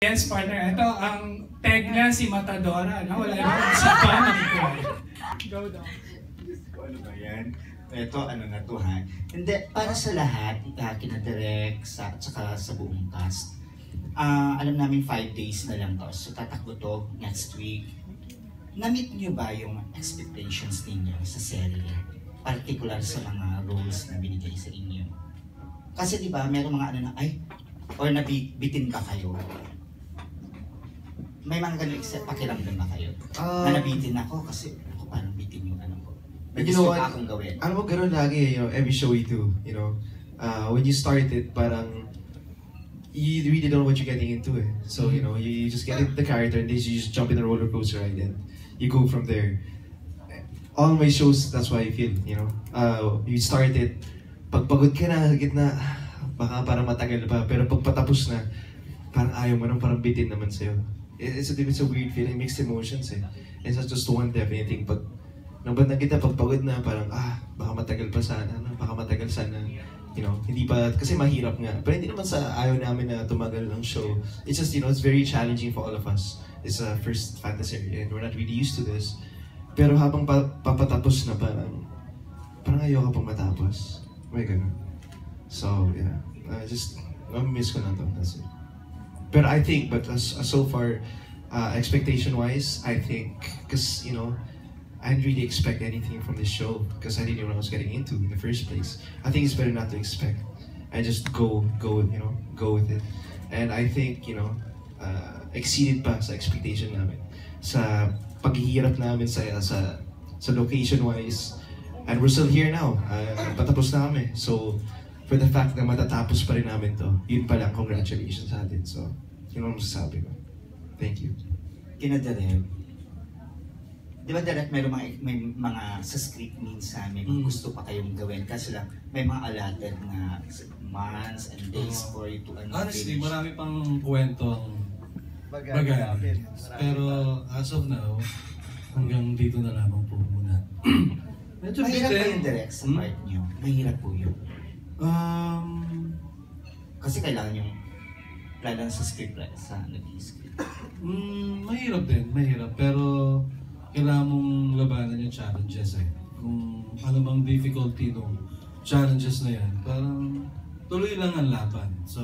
Yes, partner. Ito ang tag na si Matadora. No? Wala naman sa panic. Go daw. Ano ba yan? Ito, ano na to ha? Hindi, para sa lahat, kina Direk, at saka sa buong cast. Alam namin 5 days na lang to. So tatakbo to next week. Na-meet niyo ba yung expectations ninyo sa serye? Particular sa mga roles na binigay sa inyo. Kasi di ba, meron mga ano na, ay, or nabitin ba kayo? May mga ganun pakiramdam ba kayo? Na nabitin ako kasi ako parang bitin yung ano ko. May gusto pa akong gawin. Alam mo, ganun lagi, every show we do, when you start it, parang, you really don't know what you're getting into it. So, you just get into the character and then you just jump in the roller coaster ride and you go from there. All my shows, that's why I feel, you start it, pagpagod ka na, gitna, baka parang matagal pa, pero pagpatapos na, parang ayaw mo nang parang bitin naman sa'yo. It's a weird feeling, mixed emotions eh. It's not just one definitely. Pag nang bandang kita, pagpagod na, parang baka matagal pa sana, baka matagal sana. Hindi pa, kasi mahirap nga. Pero hindi naman sa ayaw namin na tumagal ng show. It's just, it's very challenging for all of us. It's a first fantasy and we're not really used to this. Pero habang papatapos na parang ayaw ka pang matapos. May ganun. So, yeah. Miss ko na to. That's it. But I think, so far, expectation-wise, I think, because, I didn't really expect anything from this show because I didn't know what I was getting into in the first place. I think it's better not to expect. I just go with it. And I think, exceeded pa sa expectation namin. Sa paghihirap namin sa location-wise. And we're still here now. Patapos na kami. So, for the fact na matatapos pa rin namin to, yun pa lang, congratulations sa atin. So, yun ang masasabi ko. Thank you. Kina Direk, di ba Direk, may mga sa script minsan, may mga gusto pa kayong gawin kasi lang may mga allotted na months and days for you to honestly, marami pang kwento ang bagay. Pero as of now, hanggang dito na lamang po muna. Mahirap pa yung Direk sa part nyo. Mahirap po yun. Kasi kailangan yung sa script, sa nag-i-script. Mahirap din, mahirap. Pero kailangan mong labanan yung challenges eh. Kung ano bang difficulty ng challenges na yan, parang tuloy lang ang laban. So,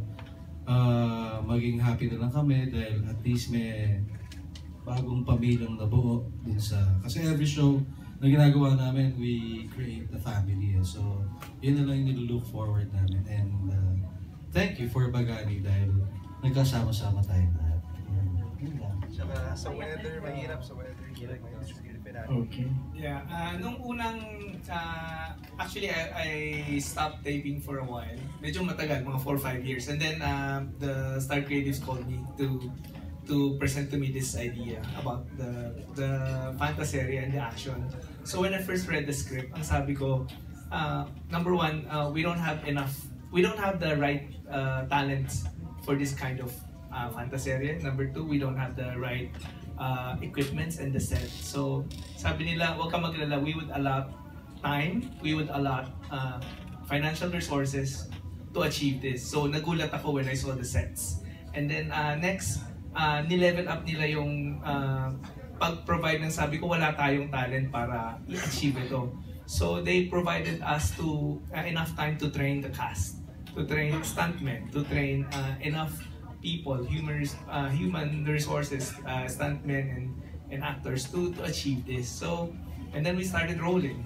maging happy na lang kami dahil at least may bagong pamilyang nabuo din sa... Kasi every show na ginagawa namin, we create the family. So, yun na lang yung nilook forward namin. And thank you for Bagani dahil nagkasama-sama tayo lahat. Saka sa weather, mahirap sa weather. Okay. Yeah, nung unang, actually I stopped taping for a while. Medyo matagal, mga 4 or 5 years. And then the Star Creatives called me to present to me this idea about the fantasy and the action. So when I first read the script, ang sabi ko, number one, we don't have the right talents for this kind of fantasy. Number two, we don't have the right equipments and the set. So sabi nila, huwag ka maglala, we would allot time, we would allot financial resources to achieve this. So nagulat ako when I saw the sets. And then next, ni-level up nila yung pag-provide ng sabi ko wala tayong talent para i-achieve ito. So they provided us enough time to train the cast, to train stuntmen, to train enough people, human resources, stuntmen and actors to achieve this. So, and then we started rolling.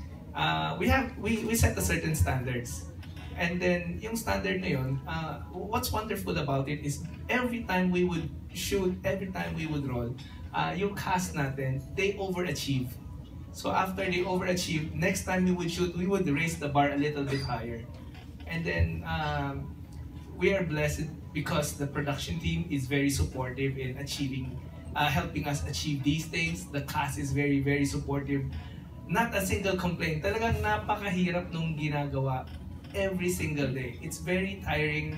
We set a certain standards. And then, yung standard na yun, what's wonderful about it is every time we would shoot, every time we would roll, yung cast natin, they overachieve. So after they overachieve, next time we would shoot, we would raise the bar a little bit higher. And then, we are blessed because the production team is very supportive in achieving, helping us achieve these things. The cast is very, very supportive. Not a single complaint. Talagang napakahirap nung ginagawa every single day. It's very tiring,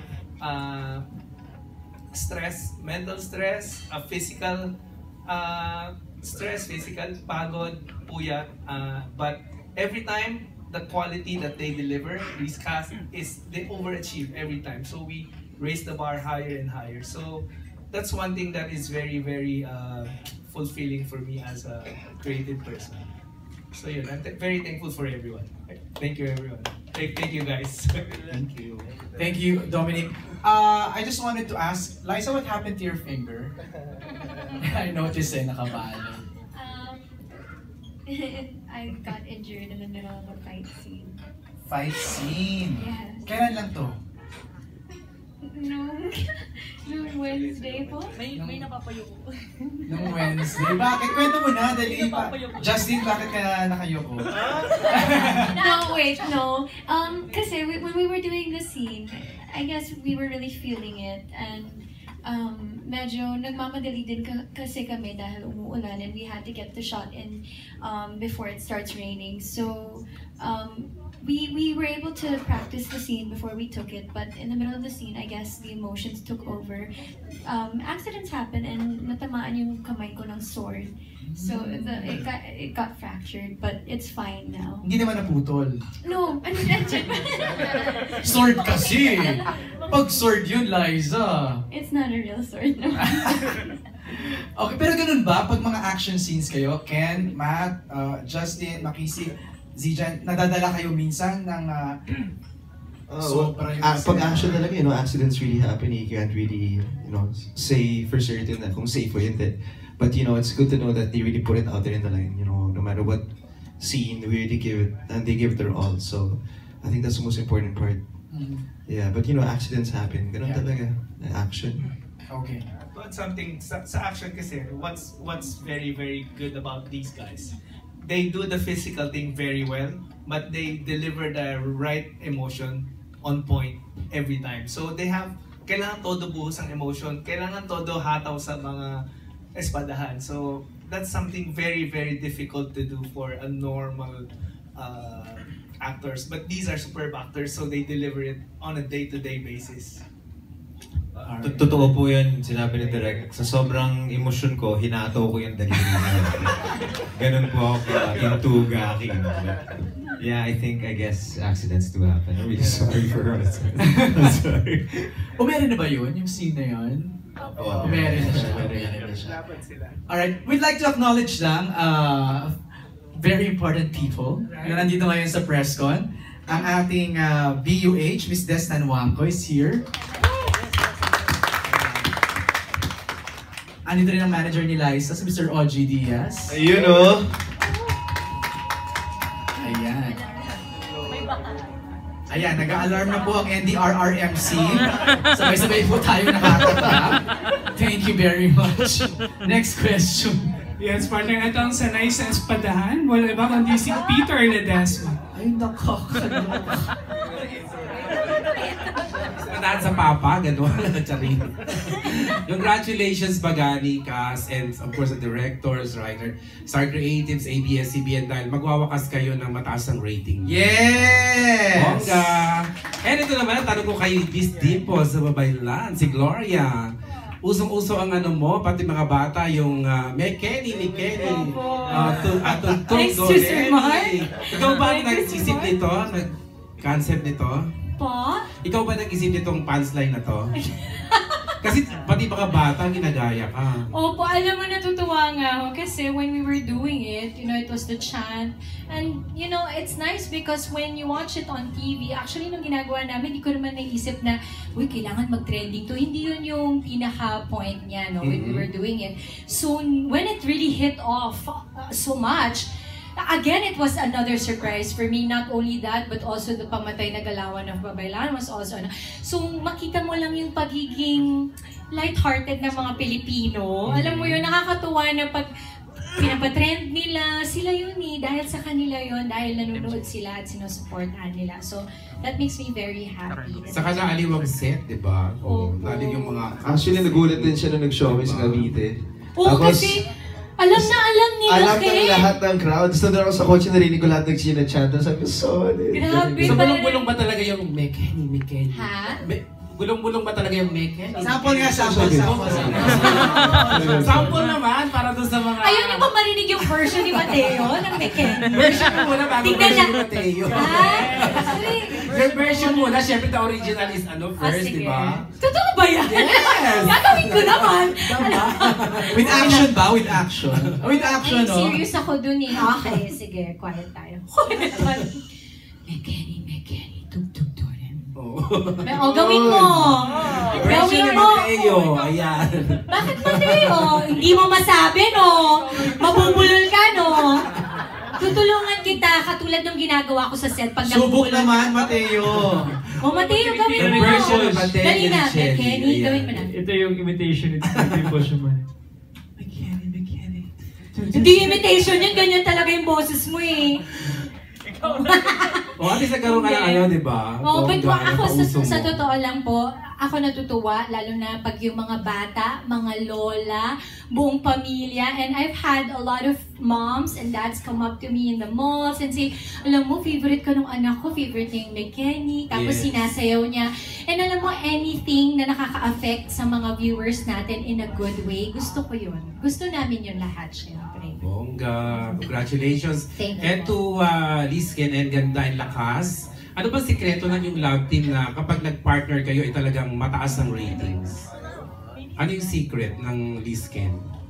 stress, mental stress, physical stress, physical pagod, puyat. But every time, the quality that they deliver, these cast, they overachieve every time. So we raise the bar higher and higher. So that's one thing that is very, very fulfilling for me as a creative person. So yun, I'm very thankful for everyone. Thank you, everyone. Thank you, guys. Thank you. Thank you, Dominic. I just wanted to ask, Liza, what happened to your finger? I noticed nakabahan. I got injured in the middle of a fight scene. Fight scene? Yes. Kailan lang to? Nung Wednesday po. May napapayoko. Nung Wednesday. Bakit? Kwento mo na, dali. Justin, bakit ka nakayoko? No, wait, no. Kasi when we were doing the scene, I guess we were really feeling it, and medyo nagmamadali din kasi kami dahil umuulan, and we had to get the shot in before it starts raining. So we were able to practice the scene before we took it, but in the middle of the scene, I guess the emotions took over. Accidents happen, and natamaan yung kamay ko ng sword. So it got fractured, but it's fine now. Hindi naman naputol. No, Sword kasi! Pag sword yun, Liza! it's not a real sword. No. Okay, pero ganun ba? Pag mga action scenes kayo, Ken, Matt, Justin, Makisi, Zijan, nadadala kayo minsan ng sobra yung Pag action talaga, accidents really happen. You can't really, say for certain na kung safe o hindi. But it's good to know that they really put it out there in the line. No matter what scene, they really give it, and they give it their all. So I think that's the most important part. Yeah, but accidents happen. Ganun talaga, action. Okay. But something sa action kasi, what's very, very good about these guys, they do the physical thing very well, but they deliver the right emotion on point every time. So they have, kailangan todo buhos ang emotion, kailangan todo hataw sa mga espadahan. So that's something very, very difficult to do for a normal actors. But these are superb actors, so they deliver it on a day-to-day basis. Totoo po yan, sinabi ni Direk. Sa sobrang emosyon ko, hinato ko yung daliri niya. Ganun po ako into gaki. Yeah, I guess accidents do happen. I'm really sorry for what I said. I'm sorry. Meron na ba yun? Yung scene na yun? Meron na siya. Alright, we'd like to acknowledge lang very important people na nandito ngayon sa PressCon. Ang ating BUH, Miss Destan Wangko is here. Andito rin ang manager ni Liza, si Mr. OG Diaz. Ayun Ayan. Ayan, nag-a-alarm na po ang NDRRMC. Sabay-sabay po tayo nakakatap. Thank you very much. Next question. Yes, partner, ito ang sanay sa espadahan. Wala iba kundi si Peter Ledesma. Ay, nakakaloka. Dahil sa papa, gano'n, charing. Congratulations, Bagani, cast, and of course the directors, writer, Star Creatives, ABS-CBN, dahil magwawakas kayo ng mataas ang rating. Yes! Bongga! And ito naman, tanong ko kay Miss Dipo sa Babaylan, si Gloria. Usong-uso ang mo, pati mga bata, yung Mekeni, Thanks to Sir Mark. Ikaw ba ang nag-isip nito? Nag-concept nito? Po? Ikaw ba nag-isip nitong punchline na to? Kasi pati mga bata, ginagaya ka. Opo, alam mo, natutuwa nga ako kasi when we were doing it, it was the chant. And, it's nice because when you watch it on TV, actually, nung ginagawa namin, hindi ko naman naisip na, uy, kailangan mag-trending to. Hindi yun yung pinaka-point niya, when we were doing it. So, when it really hit off so much, again, it was another surprise for me. Not only that, but also the Pamatay na Galawan of Babaylan was also so makita mo lang yung pagiging light-hearted ng mga Pilipino. Alam mo yun, nakakatuwa na pag pinapatrend nila, sila yun dahil sa kanila yun, dahil nanonood sila at sinusuportahan nila. So, that makes me very happy. Saka naaliwang set, di ba? Lalo yung mga... Actually, nagulat din siya nung nag-showcase sa Cavite. Kasi alam nila, alam ng lahat ng crowd. Tapos nandun ako sa kotse, narinig ko lahat nag-china-chant. Sabi ko, solid. Grabe. So, bulong-bulong ba talaga yung Mekeni? Ha? Bulong-bulong ba talaga yung Mekeni? Sample nga, sample. Sample naman, para doon sa mga... Ayaw niyo ba marinig yung version ni Mateo ng Mekeni? Version mo muna bago version ni Mateo. Your version muna, syempre the original is first, di ba? Totoo ba yan? Yes! Gagawin ko naman. With action ba? With action. With action, Ay, no? serious ako dun eh. Okay, sige, quiet tayo. Quiet tayo. Mekeni, tugtugturin. O, gawin mo! Gawin mo! Mateo, ayan. Bakit Mateo? Hindi mo masabi, no? Mabubulol ka, no? Tutulungan kita katulad ng ginagawa ko sa set pag Subok nabubulol naman, ka. Mateo. O, Mateo, gawin The mo. version of Mateo Dali na, and Shelly. Mekeni, gawin mo na. Ito yung imitation. Ito yung push mo. Hindi imitation yan, ganyan talaga yung boses mo eh. At least nagkaroon ka ng di ba? Oh, but Bongga, ako pauso sa mo. totoo lang po, ako natutuwa, lalo na pag yung mga bata, mga lola, buong pamilya, and I've had a lot of moms and dads come up to me in the malls and say, alam mo, favorite ko nung anak ko, favorite niya yung Mekeni, tapos sinasayaw niya. And alam mo, anything na nakaka-affect sa mga viewers natin in a good way, gusto ko yun. Gusto namin yun lahat, syempre. Bongga. Congratulations. Thank you. And to Lisken and Ganda and Lakas, ano ba sikreto ng yung love team na kapag nag-partner kayo ay talagang mataas ang ratings? Ano yung secret ng Lisken?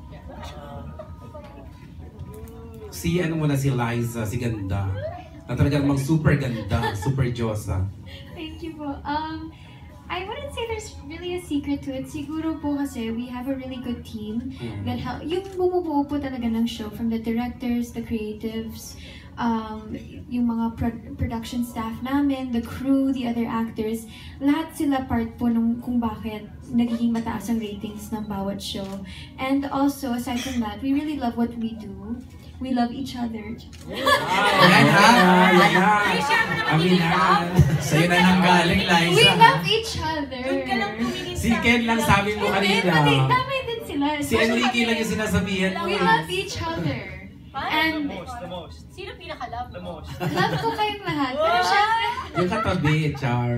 Si Liza, si Ganda. Na talagang super ganda, super Diyosa. Thank you po. I wouldn't say there's really a secret to it. Siguro po kasi we have a really good team that help. Yung bumubuo po talaga ng show from the directors, the creatives, yung mga production staff namin, the crew, the other actors, lahat sila part po nung kung bakit nagiging mataas ang ratings ng bawat show. And also, aside from that, we really love what we do. We love each other. Yan ha? Aminan. Sa'yo na nang galing, Liza. We love each other. Si Ken lang sabi mo kanina. Tama din sila. Si Enrique lang yung sinasabihan mo. We love each other. And The most. Sino pinaka-love? The most. love ko kayong lahat. Pero syempre, Yung katabi, Char.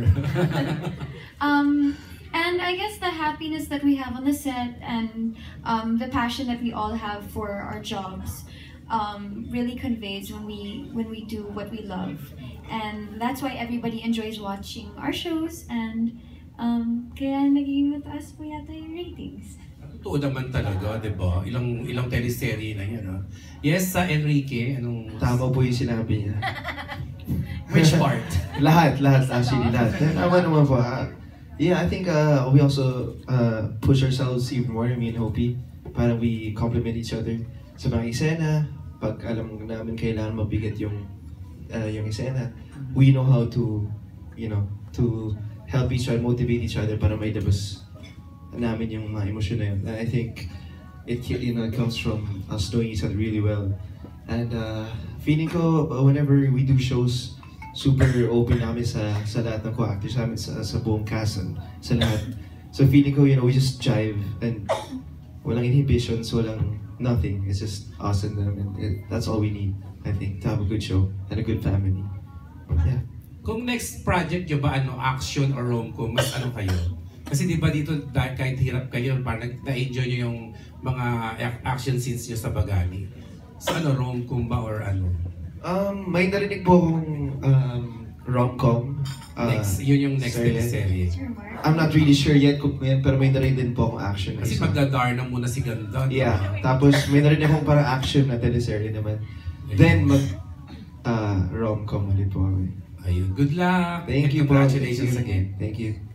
and I guess the happiness that we have on the set and the passion that we all have for our jobs really conveys when we do what we love, and that's why everybody enjoys watching our shows, and kaya naging mataas po yata yung ratings. Totoo naman talaga, di ba? Ilang teleserye na yan, ha? Yes, sa Enrique, anong... Tama po yung sinabi niya. Which part? lahat actually, lahat. Tama naman po. Yeah, I think we also push ourselves even more, me and Hopi. Parang we complement each other sa mga eksena. Pag alam namin kailangan mabigat yung eksena, we know how to, to help each other, motivate each other para may labas namin yung mga emosyon na yun. And I think it comes from us knowing each other really well. And feeling ko, whenever we do shows, super open namin sa lahat ng co-actors namin, sa buong cast, and sa lahat. So feeling ko, we just jive and walang inhibitions, walang nothing. It's just us and them, and that's all we need, I think, to have a good show and a good family. Yeah. Kung next project nyo ba, action or rom-com, mas ano kayo? Kasi di ba dito, kahit hirap kayo, parang na-enjoy nyo yung mga action scenes nyo sa Bagani. So rom-com ba or ano? May narinig po akong rom-com. Yun yung next teleserye. I'm not really sure yet kung yan, pero may narinig din po akong action. Kasi magdadar na muna si Ganda. Yeah, tapos may narinig akong parang action na teleserye naman. Then rom-com ulit po kami. Ayun, good luck. Thank you po. Congratulations again. Thank you.